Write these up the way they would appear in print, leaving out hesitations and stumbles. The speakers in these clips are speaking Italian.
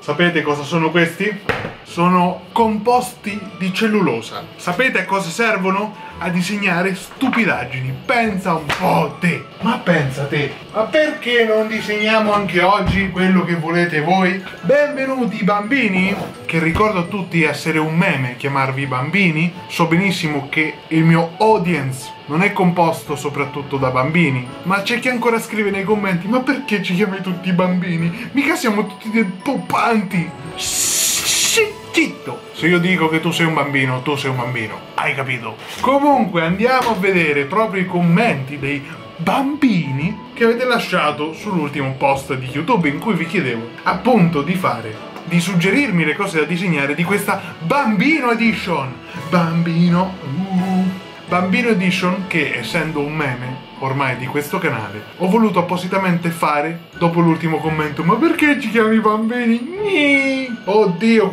Sapete cosa sono questi? Sono composti di cellulosa. Sapete a cosa servono? A disegnare stupidaggini. Pensa un po' te. Ma pensa te. Ma perché non disegniamo anche oggi quello che volete voi? Benvenuti bambini, che ricordo a tutti essere un meme chiamarvi bambini. So benissimo che il mio audience non è composto soprattutto da bambini, ma c'è chi ancora scrive nei commenti: ma perché ci chiami tutti bambini? Mica siamo tutti dei poppanti. Zitto! Se io dico che tu sei un bambino, tu sei un bambino. Hai capito? Comunque andiamo a vedere proprio i commenti dei bambini che avete lasciato sull'ultimo post di YouTube in cui vi chiedevo appunto di suggerirmi le cose da disegnare di questa Bambino Edition. Bambino Edition, che essendo un meme ormai di questo canale ho voluto appositamente fare dopo l'ultimo commento: ma perché ci chiami bambini? Oddio,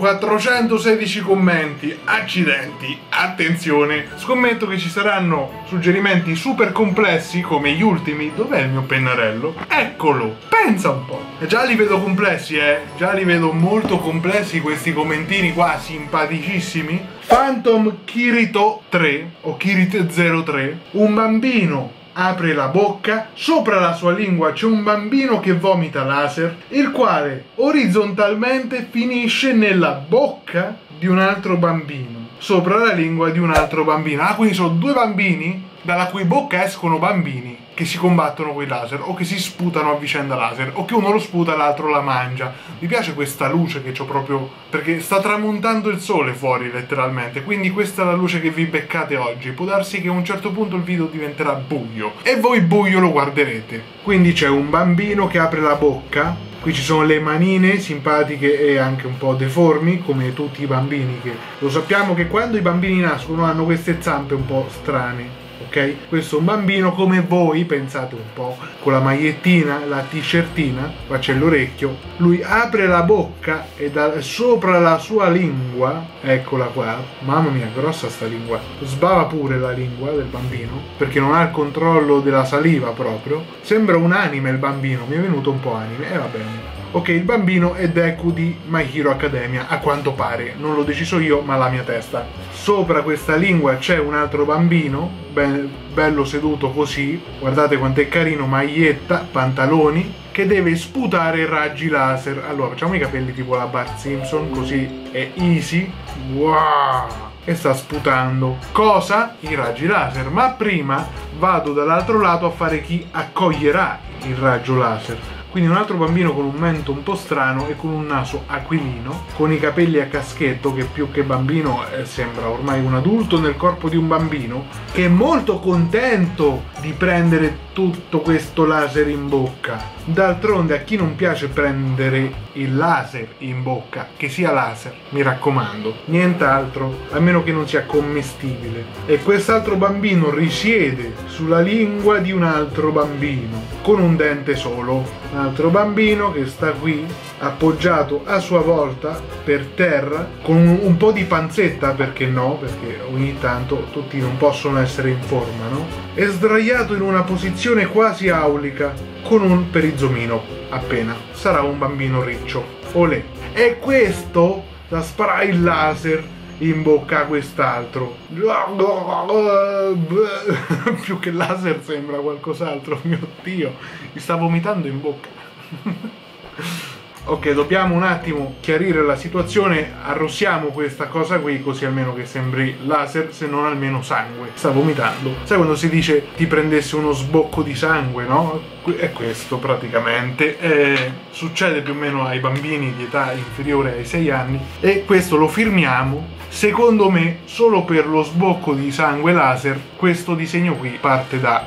416 commenti, accidenti, attenzione, scommetto che ci saranno suggerimenti super complessi come gli ultimi. Dov'è il mio pennarello? Eccolo, pensa un po'. Già li vedo complessi, già li vedo molto complessi questi commentini qua, simpaticissimi. Phantom Kirito 3 o Kirito 03, un bambino apre la bocca, sopra la sua lingua c'è un bambino che vomita laser, il quale orizzontalmente finisce nella bocca di un altro bambino, sopra la lingua di un altro bambino. Ah, quindi sono due bambini dalla cui bocca escono bambini che si combattono con i laser, o che si sputano a vicenda laser, o che uno lo sputa e l'altro la mangia. Mi piace questa luce che c'ho proprio, perché sta tramontando il sole fuori letteralmente, quindi questa è la luce che vi beccate oggi. Può darsi che a un certo punto il video diventerà buio e voi buio lo guarderete. Quindi c'è un bambino che apre la bocca, qui ci sono le manine simpatiche e anche un po' deformi come tutti i bambini, che lo sappiamo che quando i bambini nascono hanno queste zampe un po' strane. Ok? Questo è un bambino come voi, pensate un po', con la magliettina, la t-shirtina, qua c'è l'orecchio, lui apre la bocca e sopra la sua lingua, eccola qua, mamma mia, grossa sta lingua, sbava pure la lingua del bambino, perché non ha il controllo della saliva proprio, sembra un anime il bambino, mi è venuto un po' anime, e va bene. Ok, il bambino è Deku di My Hero Academia, a quanto pare, non l'ho deciso io, ma la mia testa. Sopra questa lingua c'è un altro bambino, bello seduto così, guardate quanto è carino, maglietta, pantaloni, che deve sputare raggi laser. Allora, facciamo i capelli tipo la Bart Simpson, così è easy. Wow! E sta sputando. Cosa? I raggi laser. Ma prima vado dall'altro lato a fare chi accoglierà il raggio laser. Quindi un altro bambino con un mento un po' strano e con un naso aquilino, con i capelli a caschetto, che più che bambino sembra ormai un adulto nel corpo di un bambino, che è molto contento di prendere tutto questo laser in bocca. D'altronde a chi non piace prendere il laser in bocca, che sia laser, mi raccomando, nient'altro, a meno che non sia commestibile. E quest'altro bambino risiede sulla lingua di un altro bambino, con un dente solo. Un altro bambino che sta qui, appoggiato a sua volta per terra, con un po' di panzetta, perché no? Perché ogni tanto tutti non possono essere in forma, no? È sdraiato in una posizione quasi aulica, con un perizomino appena. Sarà un bambino riccio. Olè. E questo da sparare il laser in bocca a quest'altro. Più che laser sembra qualcos'altro, mio Dio, mi sta vomitando in bocca. Ok, dobbiamo un attimo chiarire la situazione, arrossiamo questa cosa qui così almeno che sembri laser, se non almeno sangue. Sta vomitando. Sai quando si dice ti prendesse uno sbocco di sangue, no? È questo praticamente. Succede più o meno ai bambini di età inferiore ai 6 anni e questo lo firmiamo. Secondo me, solo per lo sbocco di sangue laser, questo disegno qui parte da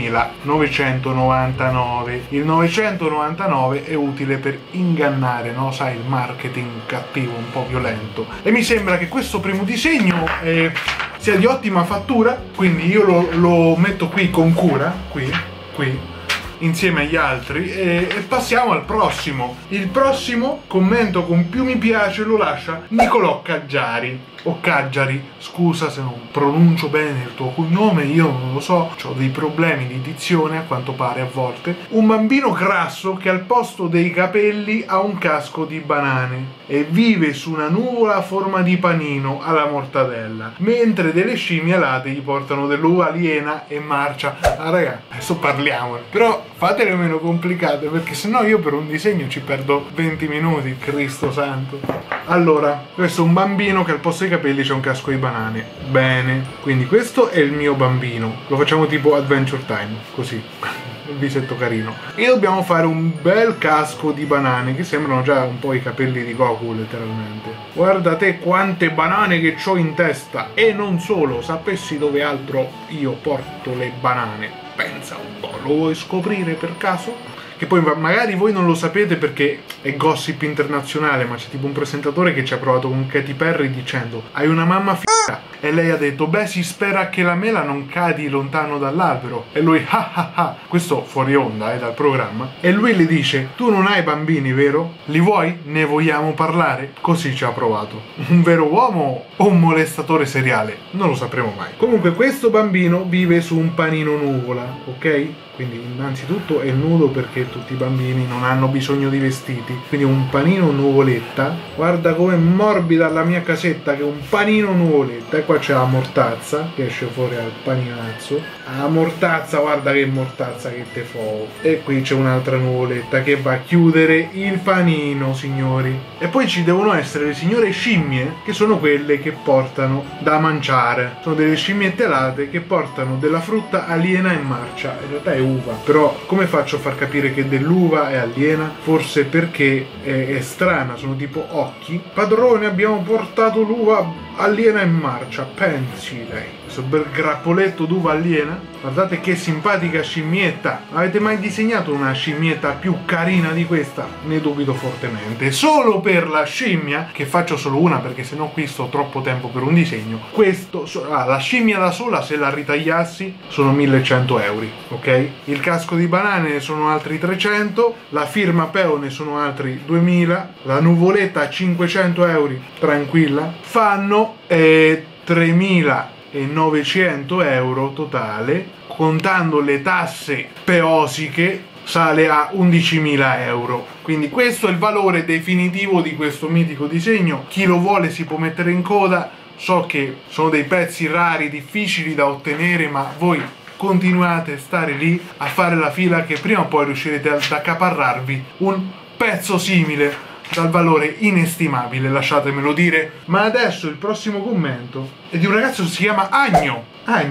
8.999. Il 999 è utile per ingannare, no? Sai, il marketing cattivo, un po' violento. E mi sembra che questo primo disegno sia di ottima fattura, quindi io lo metto qui con cura, qui, insieme agli altri, e passiamo al prossimo. Il prossimo commento con più mi piace lo lascia Nicolò Caggiari. Occaggiari, scusa se non pronuncio bene il tuo cognome, io non lo so, ho dei problemi di dizione a quanto pare a volte. Un bambino grasso che al posto dei capelli ha un casco di banane e vive su una nuvola a forma di panino alla mortadella, mentre delle scimmie alate gli portano dell'uva aliena e marcia. Ah raga, adesso parliamone, però fatele meno complicate, perché sennò io per un disegno ci perdo 20 minuti, Cristo santo. Allora, questo è un bambino che al posto dei capelli c'è un casco di banane. Bene, quindi questo è il mio bambino. Lo facciamo tipo Adventure Time, così. Il visetto carino. E dobbiamo fare un bel casco di banane, che sembrano già un po' i capelli di Goku, letteralmente. Guarda te quante banane che c'ho in testa. E non solo, sapessi dove altro io porto le banane. Pensa un po', lo vuoi scoprire per caso? Che poi magari voi non lo sapete perché è gossip internazionale, ma c'è tipo un presentatore che ci ha provato con Katy Perry dicendo: hai una mamma figa. E lei ha detto: beh, si spera che la mela non cadi lontano dall'albero. E lui questo fuori onda, dal programma. E lui le dice: tu non hai bambini, vero? Li vuoi? Ne vogliamo parlare? Così ci ha provato. Un vero uomo o un molestatore seriale? Non lo sapremo mai. Comunque questo bambino vive su un panino nuvola, ok? Quindi innanzitutto è nudo perché tutti i bambini non hanno bisogno di vestiti. Quindi un panino nuvoletta. Guarda com'è morbida la mia casetta, che è un panino nuvoletta. E qua c'è la mortazza che esce fuori al paninazzo. La mortazza, guarda che mortazza che te fo. E qui c'è un'altra nuvoletta che va a chiudere il panino, signori. E poi ci devono essere le signore scimmie, che sono quelle che portano da mangiare. Sono delle scimmiette alate che portano della frutta aliena in marcia. In realtà è uva, però come faccio a far capire che dell'uva è aliena? Forse perché è strana, sono tipo occhi. Padrone, abbiamo portato l'uva aliena in marcia, pensi lei. Questo bel grappoletto d'uva aliena. Guardate che simpatica scimmietta. Avete mai disegnato una scimmietta più carina di questa? Ne dubito fortemente. Solo per la scimmia, che faccio solo una perché sennò qui sto troppo tempo per un disegno. La scimmia da sola, se la ritagliassi, sono 1100 euro, ok? Il casco di banane sono altri 300, la firma peone sono altri 2000, la nuvoletta 500 euro, tranquilla. Fanno 3.900 euro totale, contando le tasse peosiche sale a 11.000 euro. Quindi questo è il valore definitivo di questo mitico disegno. Chi lo vuole si può mettere in coda. So che sono dei pezzi rari, difficili da ottenere, ma voi continuate a stare lì a fare la fila, che prima o poi riuscirete ad accaparrarvi un pezzo simile dal valore inestimabile, lasciatemelo dire. Ma adesso il prossimo commento è di un ragazzo che si chiama Agno.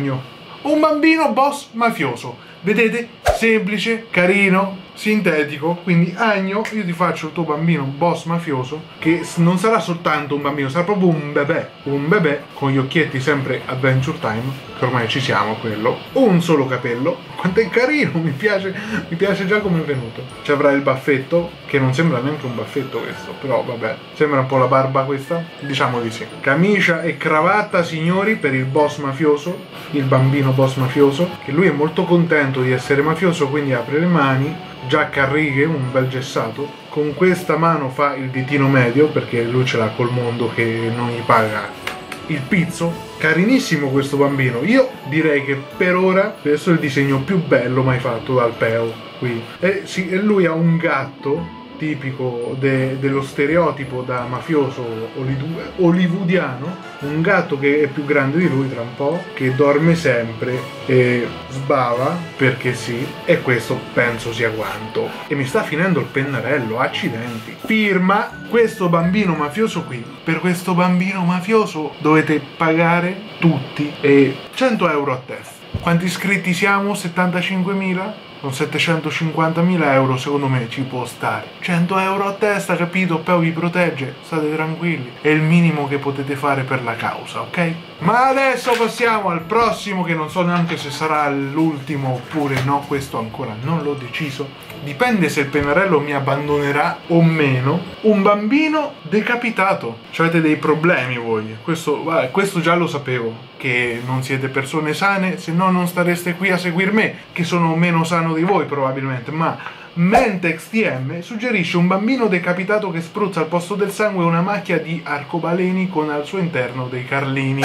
Un bambino boss mafioso. Vedete? Semplice, carino, sintetico. Quindi Agno, io ti faccio il tuo bambino boss mafioso, che non sarà soltanto un bambino, sarà proprio un bebè con gli occhietti sempre Adventure Time, che ormai ci siamo a quello. Un solo capello. Quanto è carino, mi piace già come è venuto. Ci avrà il baffetto, che non sembra neanche un baffetto questo, però vabbè, sembra un po' la barba questa, diciamo di sì. Camicia e cravatta, signori, per il boss mafioso, il bambino boss mafioso, che lui è molto contento di essere mafioso, quindi apre le mani, giacca a righe, un bel gessato. Con questa mano fa il ditino medio, perché lui ce l'ha col mondo che non gli paga il pizzo. Carinissimo questo bambino. Io direi che per ora questo è il disegno più bello mai fatto dal Peo qui. E lui ha un gatto tipico dello stereotipo da mafioso hollywoodiano, un gatto che è più grande di lui tra un po', che dorme sempre e sbava perché sì, e questo penso sia quanto. E mi sta finendo il pennarello, accidenti. Firma questo bambino mafioso qui. Per questo bambino mafioso dovete pagare tutti 100 euro a testa. Quanti iscritti siamo? 75.000? Con 750.000 euro secondo me ci può stare. 100 euro a testa, capito? Poi vi protegge, state tranquilli. È il minimo che potete fare per la causa, ok? Ma adesso passiamo al prossimo, che non so neanche se sarà l'ultimo oppure no, questo ancora non l'ho deciso. Dipende se il pennarello mi abbandonerà o meno. Un bambino decapitato. Avete dei problemi voi? Questo già lo sapevo, che non siete persone sane, se no non stareste qui a seguir me, che sono meno sano di voi probabilmente, ma Mentex TM suggerisce un bambino decapitato che spruzza al posto del sangue una macchia di arcobaleni con al suo interno dei carlini.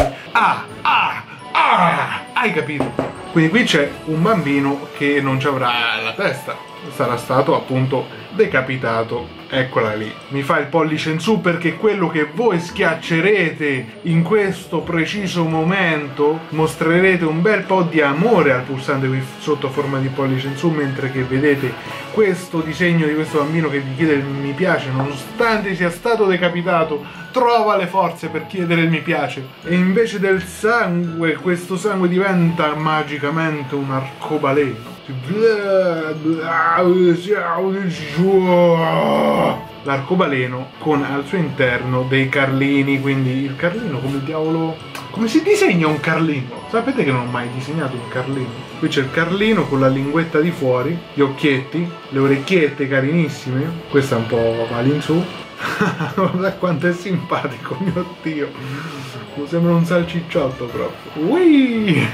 Hai capito? Quindi qui c'è un bambino che non ci avrà la testa, sarà stato appunto decapitato. Eccola lì. Mi fa il pollice in su perché quello che voi schiaccerete in questo preciso momento, mostrerete un bel po' di amore al pulsante qui sotto a forma di pollice in su, mentre che vedete questo disegno di questo bambino che vi chiede il mi piace nonostante sia stato decapitato, trova le forze per chiedere il mi piace, e invece del sangue questo sangue diventa magicamente un arcobaleno. L'arcobaleno con al suo interno dei carlini. Quindi il carlino, come diavolo, come si disegna un carlino? Sapete che non ho mai disegnato un carlino? Qui c'è il carlino con la linguetta di fuori, gli occhietti, le orecchiette carinissime. Questo è un po' all'insù. Guarda quanto è simpatico, mio Dio, mi sembra un salcicciotto proprio. Ui!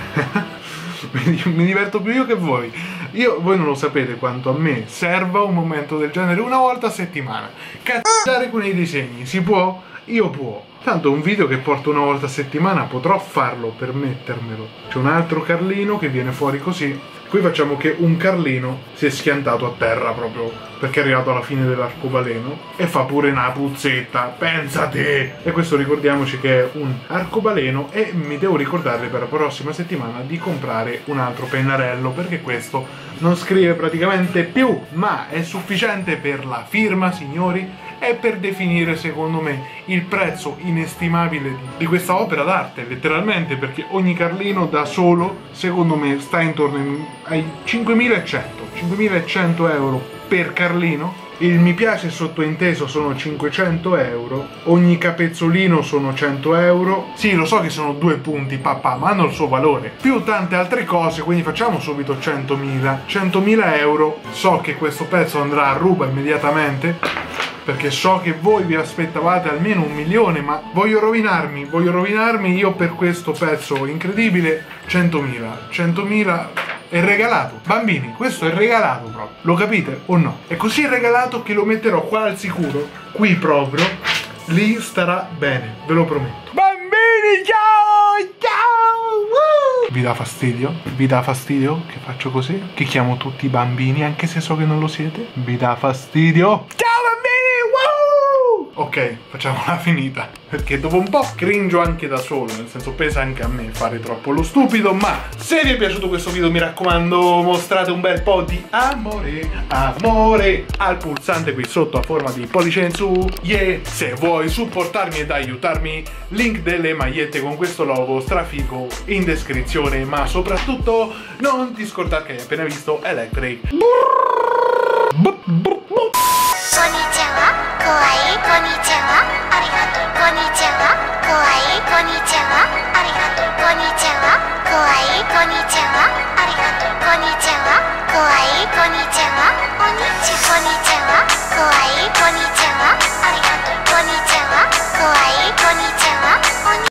Mi diverto più io che voi. Voi non lo sapete quanto a me serva un momento del genere una volta a settimana. Cazzare con i disegni, si può? Io può. Tanto un video che porto una volta a settimana potrò farlo, permettermelo. C'è un altro carlino che viene fuori così. Qui facciamo che un carlino si è schiantato a terra proprio perché è arrivato alla fine dell'arcobaleno e fa pure una puzzetta, pensate! E questo ricordiamoci che è un arcobaleno, e mi devo ricordare per la prossima settimana di comprare un altro pennarello, perché questo non scrive praticamente più, ma è sufficiente per la firma, signori, e per definire secondo me il prezzo inestimabile di questa opera d'arte, letteralmente, perché ogni carlino da solo secondo me sta intorno ai 5.100 euro per carlino. Il mi piace sottointeso sono 500 euro, ogni capezzolino sono 100 euro. Sì, lo so che sono 2 punti, papà, ma hanno il suo valore, più tante altre cose, quindi facciamo subito 100.000 euro. So che questo pezzo andrà a ruba immediatamente, perché so che voi vi aspettavate almeno 1 milione, ma voglio rovinarmi io per questo pezzo incredibile. 100.000 è regalato, bambini, questo è regalato proprio, lo capite o no? È così regalato che lo metterò qua al sicuro, qui proprio, lì starà bene, ve lo prometto. Bambini, ciao, ciao! Vi dà fastidio? Vi dà fastidio che faccio così? Che chiamo tutti bambini anche se so che non lo siete? Vi dà fastidio? Ciao bambini! Ok, facciamola finita, perché dopo un po' cringio anche da solo, nel senso pesa anche a me fare troppo lo stupido. Ma se vi è piaciuto questo video, mi raccomando, mostrate un bel po' di amore al pulsante qui sotto a forma di pollice in su. Se vuoi supportarmi ed aiutarmi, link delle magliette con questo logo strafigo in descrizione, ma soprattutto non ti scordare che hai appena visto Electric.